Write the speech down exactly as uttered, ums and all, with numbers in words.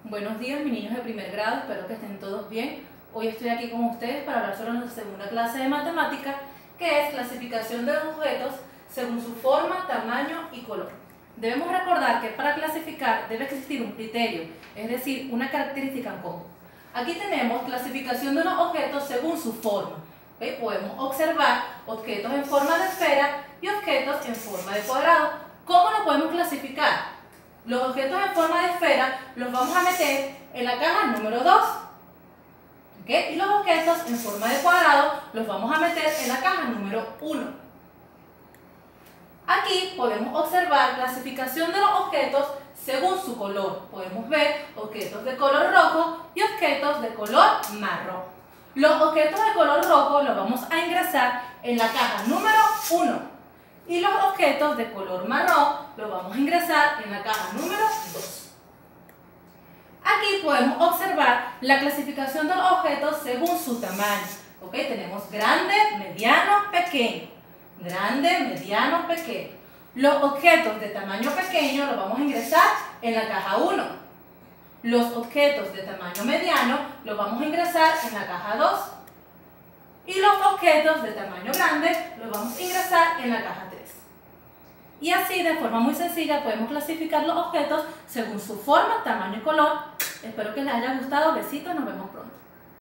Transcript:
Buenos días, mis niños de primer grado, espero que estén todos bien. Hoy estoy aquí con ustedes para hablar sobre nuestra segunda clase de matemática, que es clasificación de objetos según su forma, tamaño y color. Debemos recordar que para clasificar debe existir un criterio, es decir, una característica en común. Aquí tenemos clasificación de unos objetos según su forma. ¿Okay? Podemos observar objetos en forma de esfera y objetos en forma de cuadrado. ¿Cómo lo podemos clasificar? Los objetos en forma de esfera los vamos a meter en la caja número dos. ¿Okay? Y los objetos en forma de cuadrado los vamos a meter en la caja número uno. Aquí podemos observar clasificación de los objetos según su color. Podemos ver objetos de color rojo y objetos de color marrón. Los objetos de color rojo los vamos a ingresar en la caja número uno. Y los objetos de color marrón los vamos a ingresar en la caja número dos. Aquí podemos observar la clasificación de los objetos según su tamaño. ¿Okay? Tenemos grande, mediano, pequeño. Grande, mediano, pequeño. Los objetos de tamaño pequeño los vamos a ingresar en la caja uno. Los objetos de tamaño mediano los vamos a ingresar en la caja dos. Y los objetos de tamaño grande los vamos a ingresar en la caja tres. Y así, de forma muy sencilla, podemos clasificar los objetos según su forma, tamaño y color. Espero que les haya gustado. Besitos, nos vemos pronto.